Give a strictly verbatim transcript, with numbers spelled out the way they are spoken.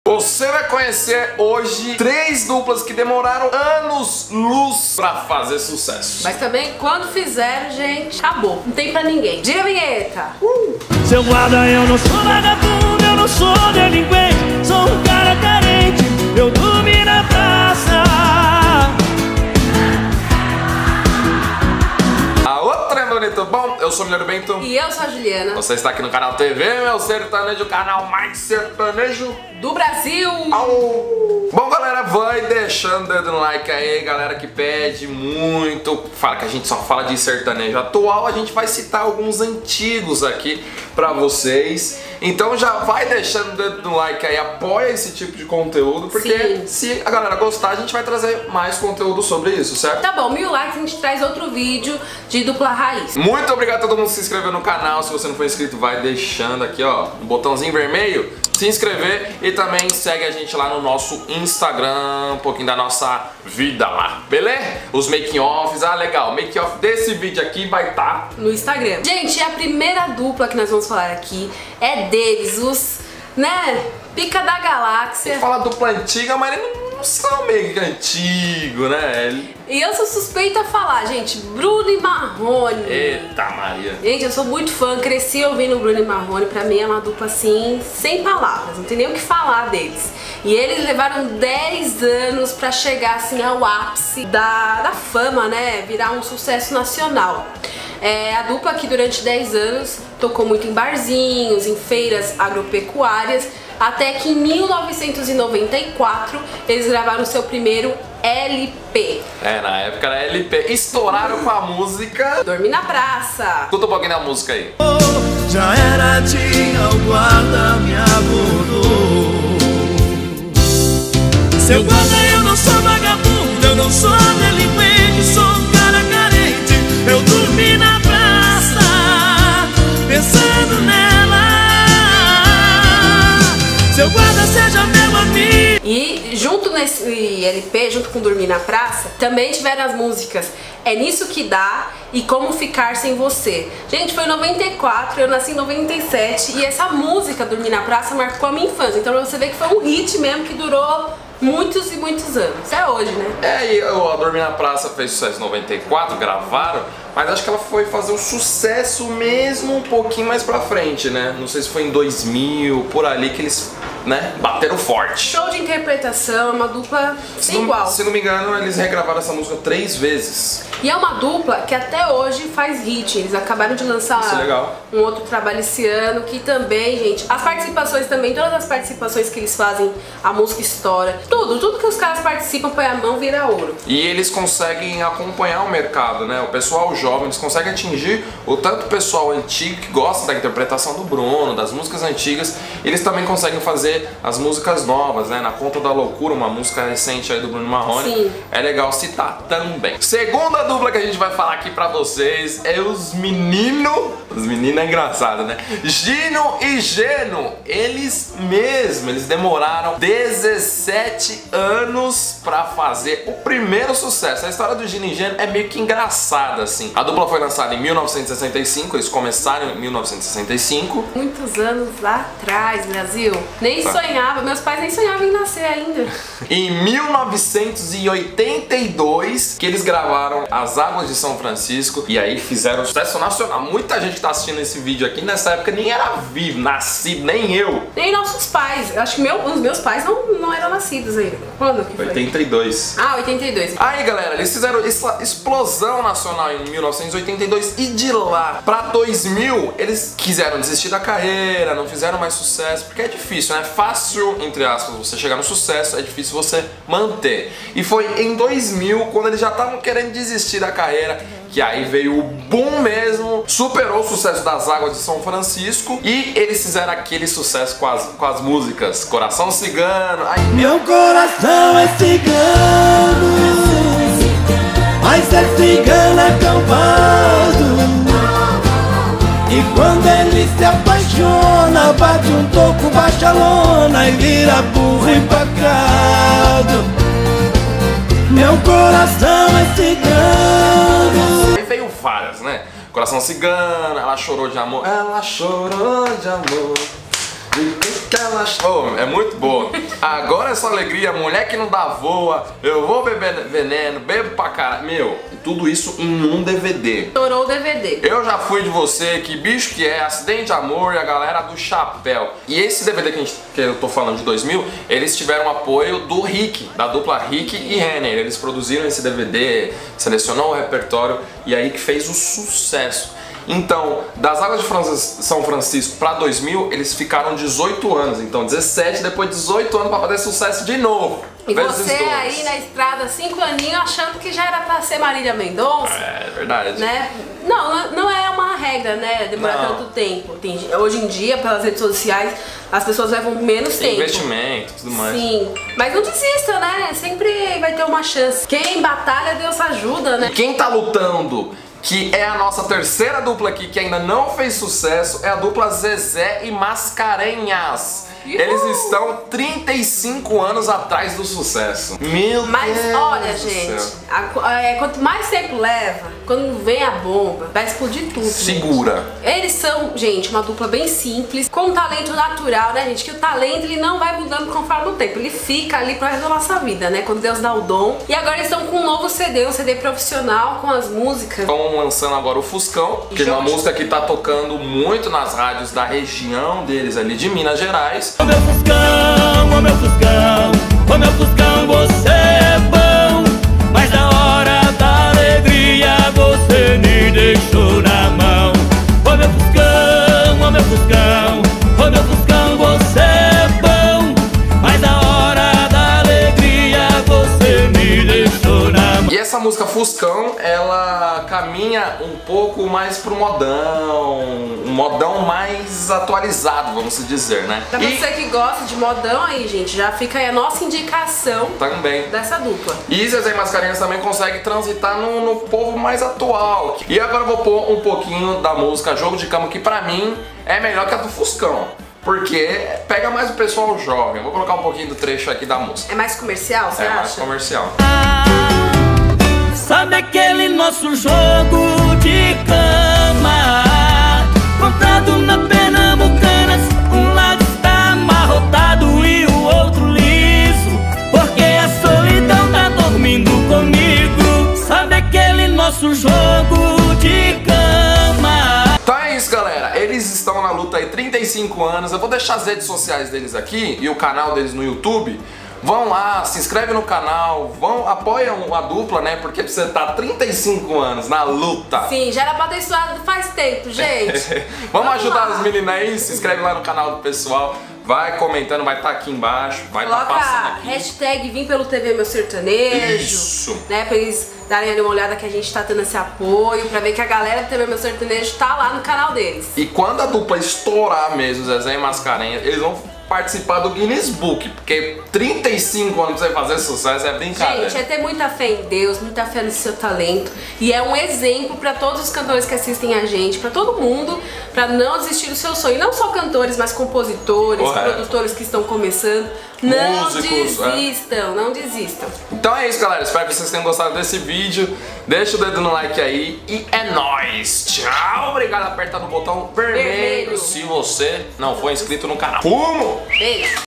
Você vai conhecer hoje três duplas que demoraram anos-luz pra fazer sucesso. Mas também, quando fizeram, gente, acabou. Não tem pra ninguém. Diga a vinheta. Uh! Seu guarda, eu não sou vagabundo, eu não sou delinquente. Sou um cara carente, eu dormi na praça. A outra é bonito. Bom, eu sou o Milheiro Bento. E eu sou a Juliana. Você está aqui no canal T V, meu sertanejo, o canal mais sertanejo do Brasil. Au. Bom, galera, vai deixando o dedo no like aí, galera que pede muito. Fala que a gente só fala de sertanejo atual, a gente vai citar alguns antigos aqui pra vocês. Então já vai deixando o dedo no like aí, apoia esse tipo de conteúdo, porque Sim. se a galera gostar, a gente vai trazer mais conteúdo sobre isso, certo? Tá bom, mil likes, a gente traz outro vídeo de dupla raiz. Muito obrigado a todo mundo que se inscreveu no canal. Se você não for inscrito, vai deixando aqui, ó, o botãozinho vermelho, se inscrever, e também segue a gente lá no nosso Instagram, um pouquinho da nossa vida lá, beleza? Os making-offs, ah legal, o making-off desse vídeo aqui vai estar tá no Instagram. Gente, a primeira dupla que nós vamos falar aqui é deles, os, né, pica da galáxia. Fala dupla antiga, mas eles não são meio que antigo, né? E eu sou suspeita a falar, gente, Bruno e Marrone. Eita Maria. Gente, eu sou muito fã, cresci ouvindo Bruno e Marrone, pra mim é uma dupla assim, sem palavras, não tem nem o que falar deles. E eles levaram dez anos pra chegar assim ao ápice da, da fama, né, virar um sucesso nacional. É, a dupla que durante dez anos tocou muito em barzinhos, em feiras agropecuárias, até que em mil novecentos e noventa e quatro eles gravaram seu primeiro L P. É, na época era L P. Estouraram com a música Dormir na Praça. Escuta um pouquinho da música aí. Já era dia, o guarda me abordou. Seu guarda, eu não sou vagabundo, eu não sou delinquente, sou um cara carente. Eu dormi na praça, pensando nela. Seu guarda, seja meu amigo. E junto nesse L P, junto com Dormir na Praça, também tiveram as músicas É Nisso Que Dá e Como Ficar Sem Você. Gente, foi em noventa e quatro, eu nasci em noventa e sete, e essa música Dormir na Praça marcou a minha infância. Então você vê que foi um hit mesmo que durou muitos e muitos anos. É hoje, né? É, e a Dormir na Praça fez sucesso em noventa e quatro, gravaram, mas acho que ela foi fazer um sucesso mesmo um pouquinho mais pra frente, né? Não sei se foi em dois mil, por ali que eles, né, bateram forte. Show de interpretação, uma dupla sem se igual. Não, se não me engano, eles regravaram essa música três vezes. E é uma dupla que até hoje faz hit. Eles acabaram de lançar um outro trabalho esse ano, que também, gente, as participações também, todas as participações que eles fazem, a música estoura. Tudo, tudo que os caras participam, põe a mão, vira ouro. E eles conseguem acompanhar o mercado, né? O pessoal jovem, eles conseguem atingir o tanto o pessoal antigo que gosta da interpretação do Bruno, das músicas antigas, eles também conseguem fazer as músicas novas, né? Na Conta da Loucura, uma música recente aí do Bruno Marrone. Sim. É legal citar também. Segunda dupla que a gente vai falar aqui pra vocês é os meninos. Os meninos é engraçado, né? Gino e Geno. Eles mesmos, eles demoraram dezessete anos pra fazer o primeiro sucesso. A história do Gino e Geno é meio que engraçada, assim. A dupla foi lançada em mil novecentos e sessenta e cinco, eles começaram em mil novecentos e sessenta e cinco. Muitos anos lá atrás, Brasil. Nem tá. sonhava, meus pais nem sonhavam em nascer ainda. Em mil novecentos e oitenta e dois, que eles gravaram As Águas de São Francisco, e aí fizeram sucesso nacional. Muita gente que tá assistindo esse vídeo aqui nessa época nem era vivo, nascido, nem eu. Nem nossos pais. Eu acho que meu, os meus pais não, não eram nascidos ainda. Quando que foi? oitenta e dois. Ah, oitenta e dois. Aí, galera, eles fizeram essa explosão nacional em mil novecentos e oitenta e dois, e de lá pra dois mil, eles quiseram desistir da carreira, não fizeram mais sucesso, porque é difícil, né? Fácil, entre aspas, você chegar no sucesso, é difícil você manter. E foi em dois mil, quando eles já estavam querendo desistir da carreira, que aí veio o boom mesmo, superou o sucesso das Águas de São Francisco, e eles fizeram aquele sucesso com as, com as músicas Coração Cigano. Ai, meu coração é cigano, mas é cigano acampado. E quando ele se apaixona, bate um toco, baixa a lona e vira burro empacado. Meu coração é cigano. Aí veio várias, né? Coração Cigano, Ela Chorou de Amor. Ela chorou de amor. Que ela... oh, é muito boa. Agora é só alegria, mulher que não dá voa, eu vou beber veneno, bebo pra caralho. Meu, tudo isso em um D V D. Estourou o D V D. Eu já fui de você, que bicho que é, Acidente de Amor e a galera do Chapéu. E esse D V D que, a gente, que eu tô falando de dois mil, eles tiveram apoio do Rick, da dupla Rick e Renner. Eles produziram esse D V D, selecionou o repertório e aí que fez o sucesso. Então, das Águas de São Francisco para dois mil, eles ficaram dezoito anos. Então, dezessete, depois de dezoito anos para fazer sucesso de novo. E você aí na estrada, cinco aninhos, achando que já era pra ser Marília Mendonça. É verdade. Né? Não, não é uma regra, né? Demorar não. tanto tempo. Tem, hoje em dia, pelas redes sociais, as pessoas levam menos Tem tempo. investimento, tudo mais. Sim, mas não desista, né? Sempre vai ter uma chance. Quem batalha, Deus ajuda, né? E quem tá lutando, que é a nossa terceira dupla aqui, que ainda não fez sucesso, é a dupla Zezé e Mascarenhas. Uhul. Eles estão trinta e cinco anos atrás do sucesso. Meu Mas Deus olha, do gente, céu. a, é, quanto mais tempo leva, quando vem a bomba, vai explodir tudo. Segura. Gente. Eles são, gente, uma dupla bem simples, com um talento natural, né, gente? Que o talento ele não vai mudando conforme o tempo, ele fica ali pro resto da nossa vida, né? Quando Deus dá o dom. E agora eles estão com um novo C D, um C D profissional com as músicas. Estão lançando agora o Fuscão, que é uma música que tá tocando muito nas rádios da região deles ali de Minas Gerais. Ô meu Fuscão, ô meu Fuscão, ô meu Fuscão, você é bom, mas na hora da alegria você me deixou na mão. Ô meu Fuscão, ô meu Fuscão, ô meu Fuscão, você é bom, mas na hora da alegria você me deixou na mão. E essa música Fuscão, ela caminha um pouco mais pro modão, um modão mais atualizado, vamos dizer, né? Pra e... você que gosta de modão aí, gente, já fica aí a nossa indicação também dessa dupla. E Zezé e Mascarenhas também consegue transitar no, no povo mais atual. E agora eu vou pôr um pouquinho da música Jogo de Cama, que pra mim é melhor que a do Fuscão, porque pega mais o pessoal jovem. Vou colocar um pouquinho do trecho aqui da música. É mais comercial, você é acha? É mais comercial. Sabe aquele nosso jogo de cama, comprado na Pernambucanas, um lado está amarrotado e o outro liso, porque a solidão tá dormindo comigo. Sabe aquele nosso jogo de cama. Então é isso, galera. Eles estão na luta aí trinta e cinco anos. Eu vou deixar as redes sociais deles aqui e o canal deles no YouTube. Vão lá, se inscreve no canal, vão, apoiam a dupla, né? Porque você tá trinta e cinco anos na luta. Sim, já era pra ter estudado faz tempo, gente. Vamos, Vamos ajudar lá. as meninas aí, se inscreve lá no canal do pessoal. Vai comentando, vai estar tá aqui embaixo, vai estar tá passando aqui. Hashtag Vim pelo T V Meu Sertanejo. Isso. Né, pra eles darem ali uma olhada que a gente tá tendo esse apoio, pra ver que a galera do T V Meu Sertanejo tá lá no canal deles. E quando a dupla estourar mesmo, Zezé e Mascarenhas, eles vão participar do Guinness Book, porque trinta e cinco anos pra você fazer sucesso é brincadeira. Gente, é ter muita fé em Deus, muita fé no seu talento, e é um exemplo pra todos os cantores que assistem a gente, pra todo mundo, pra não desistir do seu sonho. Não só cantores, mas compositores, Correto. produtores que estão começando. Não Músicos, desistam, é. não desistam. Então é isso, galera. Espero que vocês tenham gostado desse vídeo. Deixa o dedo no like aí e é nóis. Tchau. Obrigado. Aperta no botão vermelho, Vermelho. se você não for inscrito no canal. Fumo! Beijo.